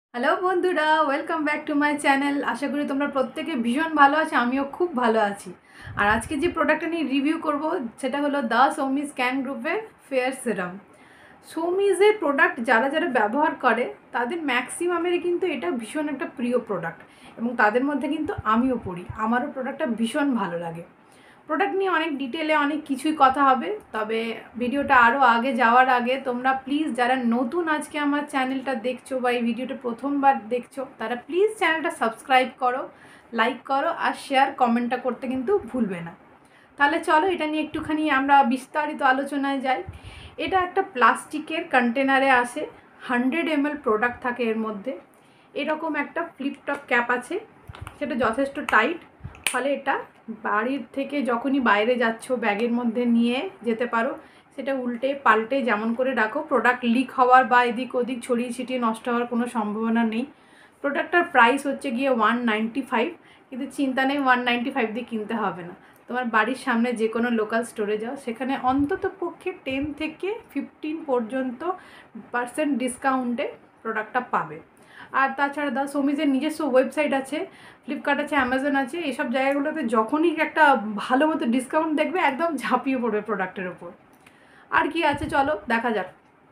Hello বন্ধুরা, welcome back to my channel. আশা করি তোমরা প্রত্যেকে ভীষণ ভালো আছো, আমিও খুব ভালো আছি। আর আজকে যে প্রোডাক্টটা নিয়ে রিভিউ করব সেটা হলো দ্য সৌমিজ ক্যান গ্রুপের ফেয়ার সিরাম। সৌমিজের প্রোডাক্ট যারা যারা ব্যবহার করে তাদের ম্যাক্সিমামেরই কিন্তু এটা ভীষণ একটা প্রিয় প্রোডাক্ট, এবং তাদের মধ্যে কিন্তু আমিও পড়ি। আমারও প্রোডাক্টটা ভীষণ ভালো লাগে। প্রোডাক্ট নিয়ে অনেক ডিটেলে অনেক কিছুই কথা হবে, তবে ভিডিওটা আরও আগে যাওয়ার আগে তোমরা প্লিজ যারা নতুন আজকে আমার চ্যানেলটা দেখছো বা এই ভিডিওটা প্রথমবার দেখছো তারা প্লিজ চ্যানেলটা সাবস্ক্রাইব করো, লাইক করো আর শেয়ার কমেন্টটা করতে কিন্তু ভুলবে না। তাহলে চলো এটা নিয়ে একটুখানি আমরা বিস্তারিত আলোচনায় যাই। এটা একটা প্লাস্টিকের কন্টেনারে আসে, 100 ml প্রোডাক্ট থাকে এর মধ্যে। এরকম একটা ফ্লিপটপ ক্যাপ আছে, সেটা যথেষ্ট টাইট, ফলে এটা বাড়ির থেকে যখনই বাইরে যাচ্ছ ব্যাগের মধ্যে নিয়ে যেতে পারো। সেটা উল্টে পাল্টে যেমন করে রাখো, প্রোডাক্ট লিক হওয়ার বা এদিক ওদিক ছড়িয়ে ছিটিয়ে নষ্ট হওয়ার কোনো সম্ভাবনা নেই। প্রোডাক্টটার প্রাইস হচ্ছে গিয়ে 195, কিন্তু চিন্তা নেই 195 দিয়ে কিনতে হবে না। তোমার বাড়ির সামনে যে কোনো লোকাল স্টোরে যাও, সেখানে অন্তত পক্ষে 10 থেকে 15 পর্যন্ত % ডিসকাউন্টে প্রোডাক্টটা পাবে। আর তাছাড়া দ্য সৌমিজের নিজস্ব ওয়েবসাইট আছে, ফ্লিপকার্ট আছে, অ্যামাজন আছে। এসব জায়গাগুলোতে যখনই একটা ভালো মতো ডিসকাউন্ট দেখবে একদম ঝাঁপিয়ে পড়বে প্রোডাক্টের ওপর। আর কি আছে চলো দেখা যাক।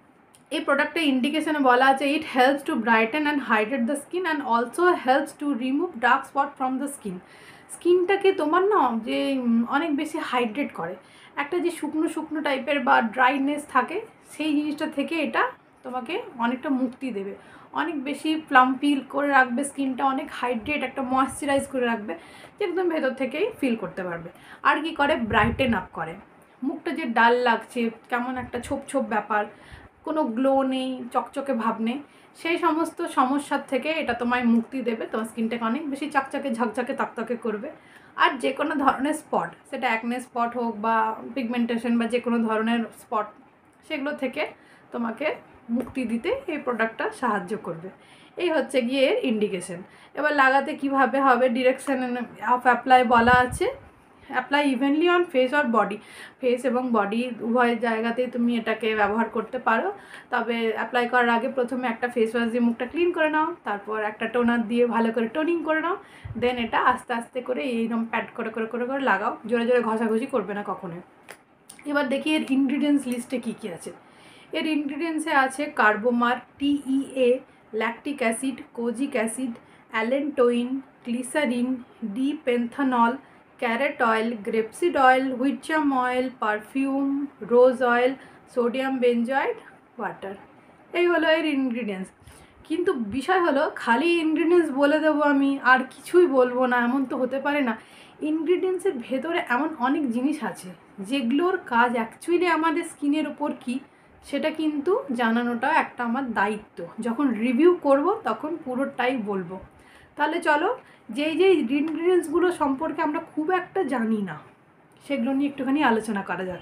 এই প্রোডাক্টের ইন্ডিকেশনে বলা আছে it helps to brighten and hydrate the skin and also helps to remove dark spot from the skin. স্কিনটাকে তোমার না যে অনেক বেশি হাইড্রেট করে। একটা যে শুকনো শুকনো টাইপের বা ড্রাইনেস থাকে, সেই জিনিসটা থেকে এটা তোমাকে অনেকটা মুক্তি দেবে, অনেক বেশি প্লাম্পি করে রাখবে স্কিনটা, অনেক হাইড্রেট একটা ময়েশ্চারাইজ করে রাখবে, যে একদম ভেতর থেকেই ফিল করতে পারবে। আর কি করে, ব্রাইটেন আপ করে। মুখটা যে ডাল লাগছে, কেমন একটা ছোপ ছোপ ব্যাপার, কোনো গ্লো নেই, চকচকে ভাব নেই, সেই সমস্ত সমস্যার থেকে এটা তোমায় মুক্তি দেবে। তোমার স্কিনটাকে অনেক বেশি চকচকে ঝকঝকে তকতকে করবে। আর যে কোনো ধরনের স্পট, সেটা অ্যাকনে স্পট হোক বা পিগমেন্টেশন বা যে কোনো ধরনের স্পট, সেগুলো থেকে তোমাকে মুক্তি দিতে এই প্রোডাক্টটা সাহায্য করবে। এই হচ্ছে গিয়ে এর ইন্ডিকেশন। এবার লাগাতে কিভাবে হবে, ডিরেকশন অফ অ্যাপ্লাই বলা আছে। Apply evenly on face or body. Face এবং বডি উভয় জায়গাতেই তুমি এটাকে ব্যবহার করতে পারো। তবে অ্যাপ্লাই করার আগে প্রথমে একটা ফেস ওয়াশ দিয়ে মুখটা ক্লিন করে নাও, তারপর একটা টোনার দিয়ে ভালো করে টোনিং করে নাও, দেন এটা আস্তে আস্তে করে এইরকম প্যাড করে করে করে করে লাগাও, জোরে জোরে ঘষাঘষি করবে না কখনোই। এবার দেখি এর ইনগ্রিডিয়েন্টস লিস্টে কী কী আছে। এর ইনগ্রিডিয়েন্টসে আছে carbomer, TEA, lactic acid, kojic acid, allantoin, glycerin, dipanthenol, carrot oil, grapeseed oil, wheatgerm oil, perfume, rose oil, sodium benzoate water. এই হলো এর ইনগ্রিডিয়েন্টস। কিন্তু বিষয় হলো খালি ইনগ্রিডিয়েন্টস বলে দেবো আমি আর কিছুই বলবো না, এমন তো হতে পারে না। ইনগ্রিডিয়েন্টসের ভেতরে এমন অনেক জিনিস আছে যেগুলোর কাজ অ্যাকচুয়ালি আমাদের স্কিনের ওপর কী, সেটা কিন্তু জানানোটা একটা আমার দায়িত্ব। যখন রিভিউ করব তখন পুরোটাই বলবো। তাহলে চলো, যেই যেই ইনগ্রিডিয়েন্টসগুলো সম্পর্কে আমরা খুব একটা জানি না, সেগুলো নিয়ে একটুখানি আলোচনা করা যাক।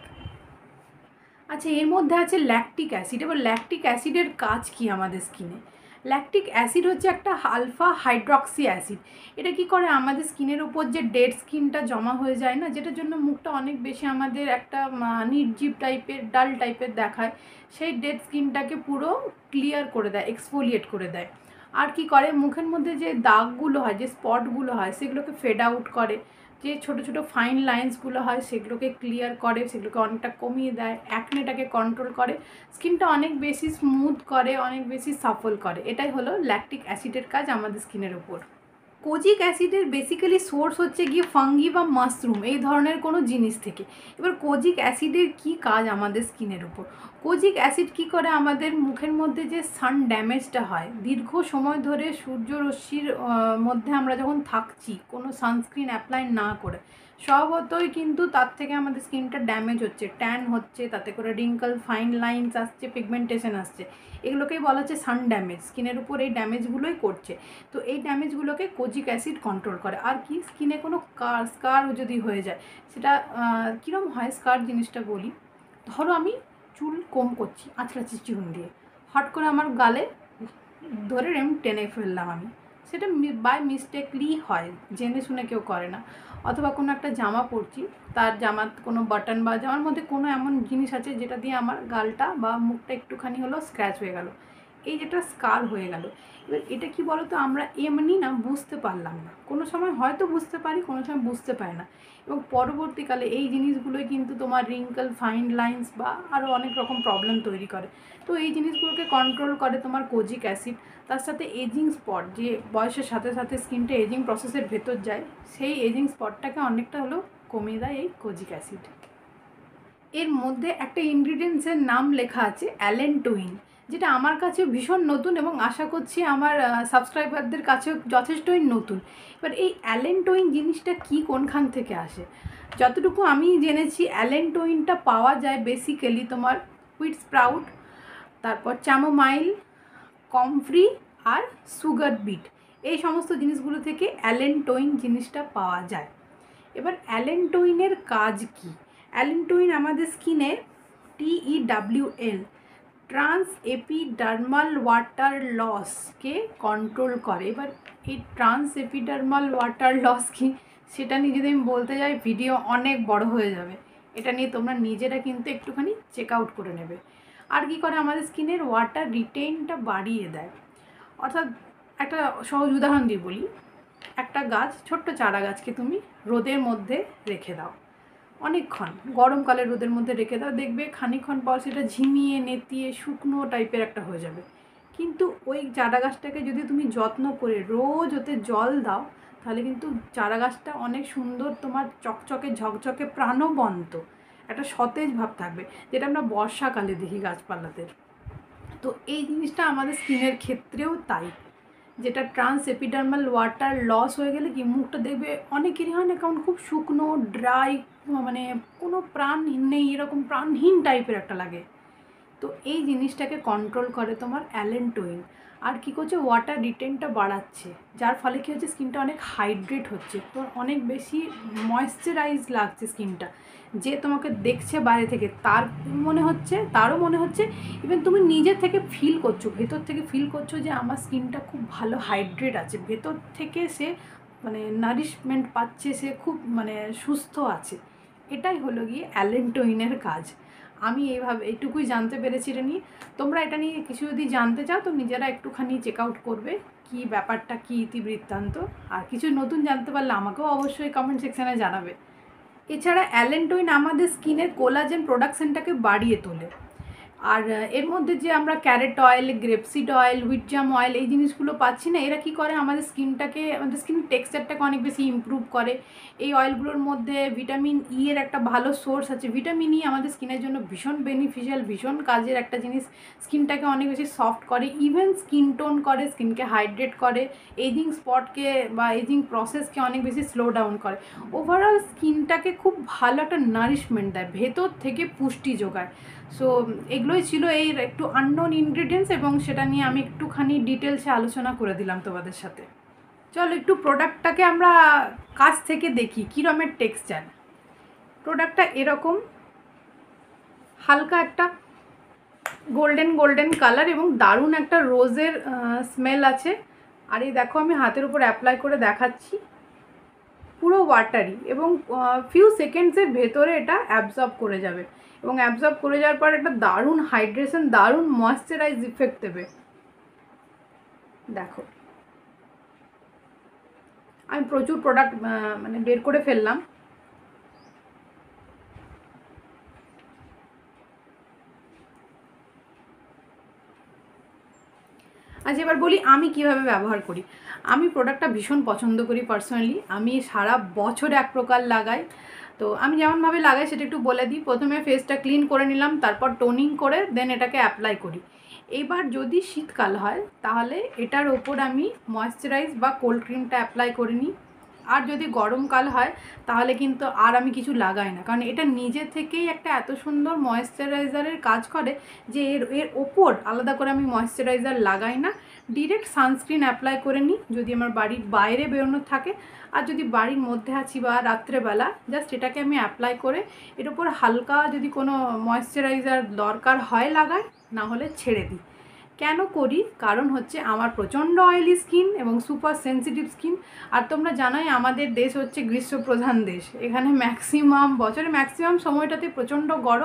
আচ্ছা, এর মধ্যে আছে ল্যাকটিক অ্যাসিড। এবার ল্যাকটিক অ্যাসিডের কাজ কি আমাদের স্কিনে? ল্যাকটিক অ্যাসিড হচ্ছে একটা আলফা হাইড্রক্সি অ্যাসিড। এটা কি করে, আমাদের স্কিনের উপর যে ডেড স্কিনটা জমা হয়ে যায় না, যেটার জন্য মুখটা অনেক বেশি আমাদের একটা নির্জীব টাইপের ডাল টাইপের দেখায়, সেই ডেড স্কিনটাকে পুরো ক্লিয়ার করে দেয়, এক্সফোলিয়েট করে দেয়। আর কি করে, মুখের মধ্যে যে দাগগুলো হয়, যে স্পটগুলো হয়, সেগুলোকে ফেড আউট করে। যে ছোটো ছোটো ফাইন লাইন্সগুলো হয় সেগুলোকে ক্লিয়ার করে, সেগুলোকে অনেকটা কমিয়ে দেয়, অ্যাকনেটাকে কন্ট্রোল করে, স্কিনটা অনেক বেশি স্মুথ করে, অনেক বেশি সাফল করে। এটাই হলো ল্যাকটিক অ্যাসিডের কাজ আমাদের স্কিনের উপর। কোজিক অ্যাসিডের বেসিক্যালি সোর্স হচ্ছে গিয়ে ফাঙ্গি বা মাশরুম, এই ধরনের কোনো জিনিস থেকে। এবার কোজিক অ্যাসিডের কি কাজ আমাদের স্কিনের উপর? কোজিক অ্যাসিড কি করে, আমাদের মুখের মধ্যে যে সান ড্যামেজটা হয়, দীর্ঘ সময় ধরে সূর্যরশ্মির মধ্যে আমরা যখন থাকছি কোনো সানস্ক্রিন অ্যাপ্লাই না করে, স্বভাবতই কিন্তু তার থেকে আমাদের স্কিনটা ড্যামেজ হচ্ছে, ট্যান হচ্ছে, তাতে করে রিঙ্কল, ফাইন লাইন্স আসছে, পিগমেন্টেশন আসছে। এগুলোকেই বলা হচ্ছে সান ড্যামেজ। স্কিনের উপর এই ড্যামেজগুলোই করছে। তো এই ড্যামেজগুলোকে কোজিক অ্যাসিড কন্ট্রোল করে। আর কি, স্কিনে কোনো স্কার যদি হয়ে যায়, সেটা কীরকম হয় স্কার জিনিসটা বলি। ধরো আমি চুল কম করছি আঁচড়াচ্ছি চুন দিয়ে, হট করে আমার গালে ধরে এমনি টেনে ফেললাম আমি, সেটা বাই মিস্টেকলি হয়, জেনে শুনে কেউ করে না। অথবা কোনো একটা জামা পরছি, তার জামার কোনো বাটন বা জামার মধ্যে কোনো এমন জিনিস আছে যেটা দিয়ে আমার গালটা বা মুখটা একটুখানি হলেও স্ক্র্যাচ হয়ে গেল। এই যেটা স্কার হয়ে গেল। এবার এটা কি বলো তো, আমরা এমনি না বুঝতে পারলাম না, কোনো সময় হয়তো বুঝতে পারি, কোনো সময় বুঝতে পারি না, এবং পরবর্তীকালে এই জিনিসগুলোই কিন্তু তোমার রিঙ্কল, ফাইন লাইন্স বা আরও অনেক রকম প্রবলেম তৈরি করে। তো এই জিনিসগুলোকে কন্ট্রোল করে তোমার কোজিক অ্যাসিড। তার সাথে এজিং স্পট, যে বয়সের সাথে সাথে স্কিনটা এজিং প্রসেসের ভেতর যায়, সেই এজিং স্পটটাকে অনেকটা হলেও কমিয়ে দেয় এই কোজিক অ্যাসিড। এর মধ্যে একটা ইনগ্রিডিয়েন্টসের নাম লেখা আছে অ্যালেন্টোইন, যেটা আমার কাছে ভীষণ নতুন এবং আশা করছি আমার সাবস্ক্রাইবারদের কাছেও যথেষ্টই নতুন। এবার এই অ্যালেন্টোইন জিনিসটা কি, কোনখান থেকে আসে? যতটুকু আমি জেনেছি, অ্যালেন্টোইনটা পাওয়া যায় বেসিক্যালি তোমার হুইট স্প্রাউট, তারপর চ্যামোমাইল, কমফ্রি আর সুগার বিট, এই সমস্ত জিনিসগুলো থেকে অ্যালেন্টোইন জিনিসটা পাওয়া যায়। এবার অ্যালেন্টোইনের কাজ কি? অ্যালেন্টোইন আমাদের স্কিনে TEWL, ট্রান্স এপিডার্মাল ওয়াটার লসকে কন্ট্রোল করে। এবার এই ট্রান্স এপিডার্মাল ওয়াটার লস কি, সেটা নিয়ে যদি আমি বলতে যাই ভিডিও অনেক বড় হয়ে যাবে। এটা নিয়ে তোমরা নিজেরা কিন্তু একটুখানি চেক আউট করে নেবে। আর কি করে, আমাদের স্কিনের ওয়াটার রিটেইনটা বাড়িয়ে দেয়। অর্থাৎ একটা সহজ উদাহরণ দিয়ে বলি, একটা গাছ, ছোট্ট চারা গাছকে তুমি রোদের মধ্যে রেখে দাও অনেকক্ষণ, গরমকালে রোদের মধ্যে রেখে দাও, দেখবে খানিকক্ষণ পর সেটা ঝিমিয়ে নেতিয়ে শুকনো টাইপের একটা হয়ে যাবে। কিন্তু ওই চারা গাছটাকে যদি তুমি যত্ন করে রোজ ওতে জল দাও, তাহলে কিন্তু চারা গাছটা অনেক সুন্দর, তোমার চকচকে ঝকঝকে প্রাণবন্ত একটা সতেজ ভাব থাকবে, যেটা আমরা বর্ষাকালে দেখি গাছপালাদের। তো এই জিনিসটা আমাদের স্কিনের ক্ষেত্রেও তাই, যেটা ট্রান্স এপিডার্মাল ওয়াটার লস হয়ে গেলে কি মুখটা দেখবে অনেকেরই হয় না, কারণ খুব শুকনো ড্রাই, মানে কোনো প্রাণ নেই, এরকম প্রাণহীন টাইপের একটা লাগে। তো এই জিনিসটাকে কন্ট্রোল করে তোমার অ্যালেন্টোইন। আর কী করছে, ওয়াটার রিটেনটা বাড়াচ্ছে, যার ফলে কী হচ্ছে, স্কিনটা অনেক হাইড্রেট হচ্ছে, তো অনেক বেশি ময়েশ্চারাইজ লাগছে স্কিনটা। যে তোমাকে দেখছে বাইরে থেকে তারও মনে হচ্ছে, ইভেন তুমি নিজের থেকে ফিল করছো, ভেতর থেকে ফিল করছো যে আমার স্কিনটা খুব ভালো হাইড্রেট আছে, ভেতর থেকে সে মানে নারিশমেন্ট পাচ্ছে, সে খুব মানে সুস্থ আছে। এটাই হলো গিয়ে অ্যালেন্টোইনের কাজ। আমি এইটুকুই জানতে পেরেছি এটা নিয়ে। তোমরা এটা নিয়ে কিছু যদি জানতে চাও তো নিজেরা একটুখানি চেক আউট করবে কি ব্যাপারটা, কী ইতিবৃত্তান্ত। আর কিছু নতুন জানতে পারলে আমাকেও অবশ্যই কমেন্ট সেকশানে জানাবে। এছাড়া অ্যালেন্টোইন আমাদের স্কিনের কোলাজেন প্রোডাকশনটাকে বাড়িয়ে তোলে। আর এর মধ্যে যে আমরা carrot oil, grapeseed oil, wheatgerm oil, এই জিনিসগুলো পাচ্ছি না, এরা কী করে, আমাদের স্কিন টেক্সচারটাকে অনেক বেশি ইমপ্রুভ করে। এই অয়েলগুলোর মধ্যে ভিটামিন ই এর একটা ভালো সোর্স আছে। ভিটামিন ই আমাদের স্কিনের জন্য ভীষণ বেনিফিশিয়াল, ভীষণ কাজের একটা জিনিস। স্কিনটাকে অনেক বেশি সফট করে, ইভেন স্কিন টোন করে, স্কিনকে হাইড্রেট করে, এজিং স্পটকে বা এজিং প্রসেসকে অনেক বেশি স্লো ডাউন করে। ওভারঅল স্কিনটাকে খুব ভালো একটা নারিশমেন্ট দেয়, ভেতর থেকে পুষ্টি যোগায়। সো এগুলোই ছিল এই একটু আননোন ইনগ্রিডিয়েন্টস, এবং সেটা নিয়ে আমি একটুখানি ডিটেলসে আলোচনা করে দিলাম তোমাদের সাথে। চলো একটু প্রোডাক্টটাকে আমরা কাছ থেকে দেখি কীরকমের টেক্সচার। প্রোডাক্টটা এরকম হালকা একটা গোল্ডেন কালার এবং দারুণ একটা রোজের স্মেল আছে। আর এই দেখো আমি হাতের উপর অ্যাপ্লাই করে দেখাচ্ছি, পুরো ওয়াটারি, এবং ফিউ সেকেন্ডসের ভেতরে এটা অ্যাবজর্ব করে যাবে, এবং অ্যাবজর্ব করে যাওয়ার পর একটা দারুণ হাইড্রেশন, দারুণ ময়েশ্চারাইজ ইফেক্ট দেবে। দেখো আমি প্রচুর প্রোডাক্ট মানে বের করে ফেললাম। আচ্ছা এবার বলি আমি কিভাবে ব্যবহার করি। আমি প্রোডাক্টটা ভীষণ পছন্দ করি পার্সোনালি, আমি সারা বছর এক প্রকার লাগাই। তো আমি যেমনভাবে লাগাই সেটা একটু বলে দিই। প্রথমে ফেসটা ক্লিন করে নিলাম, তারপর টোনিং করে দেন এটাকে অ্যাপ্লাই করি। এবার যদি শীতকাল হয় তাহলে এটার ওপর আমি ময়েশ্চারাইজ বা কোল্ড ক্রিমটা অ্যাপ্লাই করে নিই। আর যদি গরমকাল হয় তাহলে কিন্তু আর আমি কিছু লাগাই না, কারণ এটা নিজে থেকেই একটা এত সুন্দর ময়েশ্চারাইজারের কাজ করে যে এর ওপর আলাদা করে আমি ময়েশ্চারাইজার লাগাই না, ডিরেক্ট সানস্ক্রিন অ্যাপ্লাই করে নিই যদি আমার বাড়ির বাইরে বেরোনো থাকে। আর যদি বাড়ির মধ্যে আছি বা রাত্রেবেলা, জাস্ট এটাকে আমি অ্যাপ্লাই করে এর ওপর হালকা যদি কোনো ময়েশ্চারাইজার দরকার হয় লাগাই, না হলে ছেড়ে দিই। কেন করি? কারণ হচ্ছে আমার প্রচণ্ড অয়েলি স্কিন এবং সুপার সেন্সিটিভ স্কিন। আর তোমরা জানোই আমাদের দেশ হচ্ছে গ্রীষ্মপ্রধান দেশ, এখানে বছরের ম্যাক্সিমাম সময়টাতে প্রচণ্ড গরম,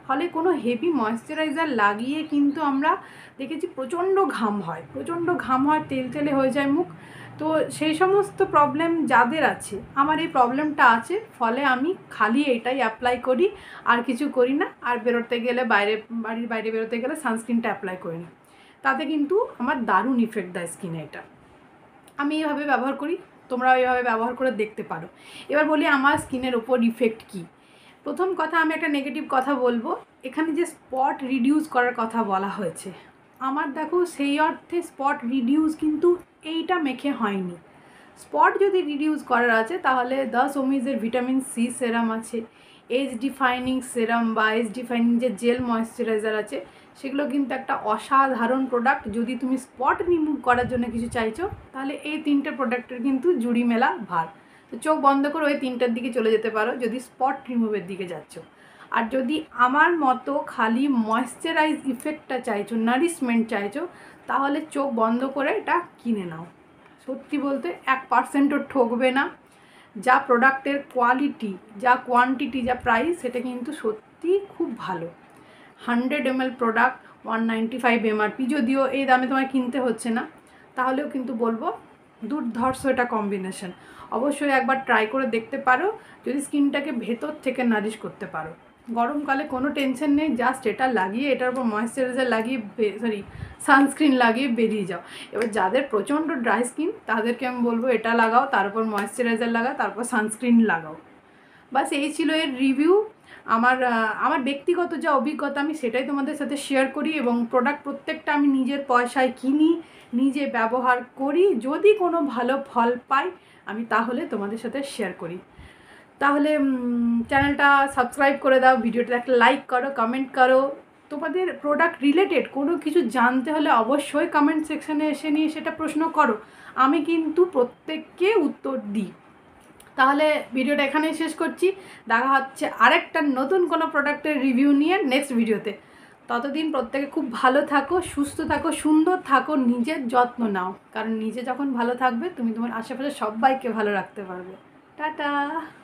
ফলে কোনো হেভি ময়েশ্চারাইজার লাগিয়ে কিন্তু আমরা দেখেছি প্রচণ্ড ঘাম হয়, তেলতেলে হয়ে যায় মুখ। তো সেই সমস্ত প্রবলেম যাদের আছে, আমার এই প্রবলেমটা আছে, ফলে আমি খালি এটাই অ্যাপ্লাই করি, আর কিছু করি না। আর বেরোতে গেলে বাড়ির বাইরে বেরোতে গেলে সানস্ক্রিনটা অ্যাপ্লাই করি না। তাতে কিন্তু আমার দারুণ ইফেক্ট দেয় স্কিনে। এটা আমি এইভাবে ব্যবহার করি, তোমরাও এইভাবে ব্যবহার করে দেখতে পারো। এবার বলি আমার স্কিনের ওপর ইফেক্ট কী। প্রথম কথা, আমি একটা নেগেটিভ কথা বলবো। এখানে যে স্পট রিডিউস করার কথা বলা হয়েছে, আমার দেখো সেই অর্থে স্পট রিডিউস কিন্তু এইটা মেখে হয়নি। স্পট যদি রিডিউস করার আছে তাহলে দ্য সোমিজের ভিটামিন সি সেরাম আছে, এজ ডিফাইনিং সেরাম বা এজ ডিফাইনিং যে জেল ময়েশ্চারাইজার আছে, সেগুলো কিন্তু একটা অসাধারণ প্রোডাক্ট। যদি তুমি স্পট রিমুভ করার জন্য কিছু চাইছো, তাহলে এই তিনটে প্রোডাক্টের কিন্তু জুড়ি মেলা ভার। তো চোখ বন্ধ করে ওই তিনটার দিকে চলে যেতে পারো যদি স্পট রিমুভের দিকে যাচ্ছ। আর যদি আমার মতো খালি ময়েশ্চারাইজ ইফেক্টটা চাইছো, নারিশমেন্ট চাইছো, তাহলে চোখ বন্ধ করে এটা কিনে নাও। সত্যি বলতে 1%ও ঠকবে না। যা প্রোডাক্টের কোয়ালিটি, যা কোয়ান্টিটি, যা প্রাইস, সেটা কিন্তু সত্যিই খুব ভালো। 100 ml প্রোডাক্ট 195 MRP, যদিও এই দামে তোমায় কিনতে হচ্ছে না, তাহলেও কিন্তু বলবো দুর্ধর্ষ এটা কম্বিনেশন। অবশ্যই একবার ট্রাই করে দেখতে পারো যদি স্কিনটাকে ভেতর থেকে নারিশ করতে পারো। গরমকালে কোনো টেনশন নেই, জাস্ট এটা লাগিয়ে, এটার উপর ময়েশ্চারাইজার লাগিয়ে, সানস্ক্রিন লাগিয়ে বেরিয়ে যাও। এবার যাদের প্রচণ্ড ড্রাই স্কিন তাদেরকে আমি বলবো এটা লাগাও, তার উপর ময়েশ্চারাইজার লাগাও, তারপর সানস্ক্রিন লাগাও। বাস এই ছিল এর রিভিউ। আমার ব্যক্তিগত যা অভিজ্ঞতা আমি সেটাই তোমাদের সাথে শেয়ার করি, এবং প্রোডাক্ট প্রত্যেকটা আমি নিজের পয়সায় কিনি, নিজে ব্যবহার করি। যদি কোনো ভালো ফল পাই আমি তাহলে তোমাদের সাথে শেয়ার করি। তাহলে চ্যানেলটা সাবস্ক্রাইব করে দাও, ভিডিওটা একটা লাইক করো, কমেন্ট করো। তোমাদের প্রোডাক্ট রিলেটেড কোনো কিছু জানতে হলে অবশ্যই কমেন্ট সেকশানে এসে নিয়ে সেটা প্রশ্ন করো, আমি কিন্তু প্রত্যেককে উত্তর দিই। তাহলে ভিডিওটা এখানেই শেষ করছি। দেখা হচ্ছে আরেকটা নতুন কোনো প্রোডাক্টের রিভিউ নিয়ে নেক্সট ভিডিওতে। ততদিন প্রত্যেকে খুব ভালো থাকো, সুস্থ থাকো, সুন্দর থাকো, নিজের যত্ন নাও। কারণ নিজে যখন ভালো থাকবে তুমি তোমার আশেপাশে সবাইকে ভালো রাখতে পারবে। টাটা।